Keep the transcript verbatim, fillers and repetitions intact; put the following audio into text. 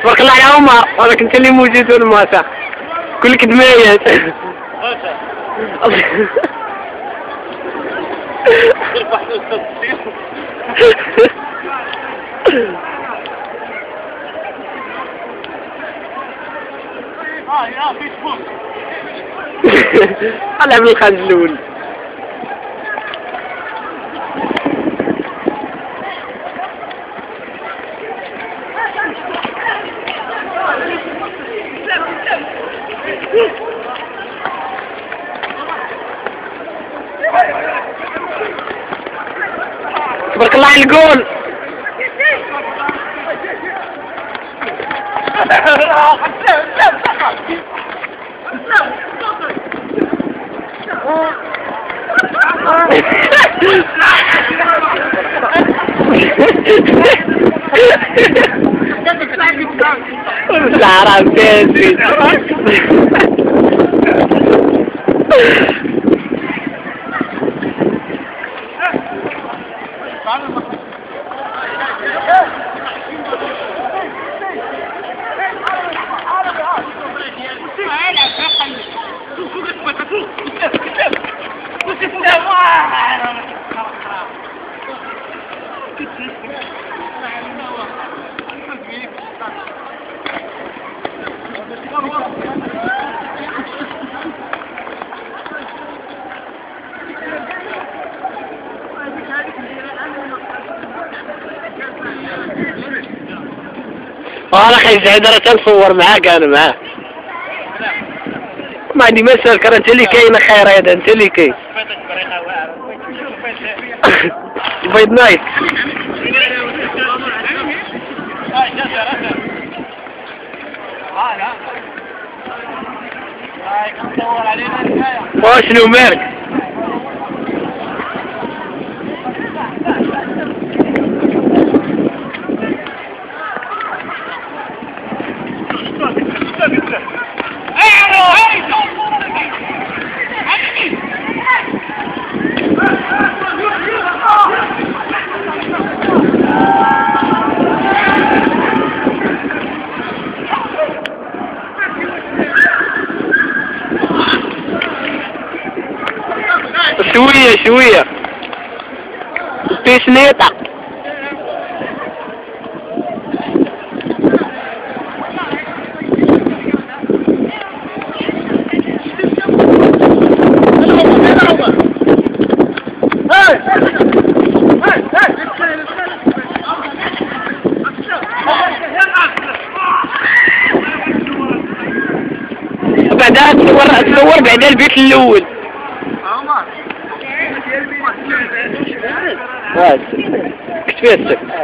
تبارك الله على عمر، هذاك انت اللي موجود في الماسة كلك دمايات. طلع من الخارج الاول. تبارك الله على الجول. العرب تاني. والله اخي زعيد راه تنصور معاك انا معاه. ما عندي ما سالك، راه انت اللي كاين خير، هذا انت اللي كاين. البيض نايت. واشنو مالك؟ شوية شوية بيسنيطة. بعدها تصور تصور بعدها البيت الاول. هاد كتفيتك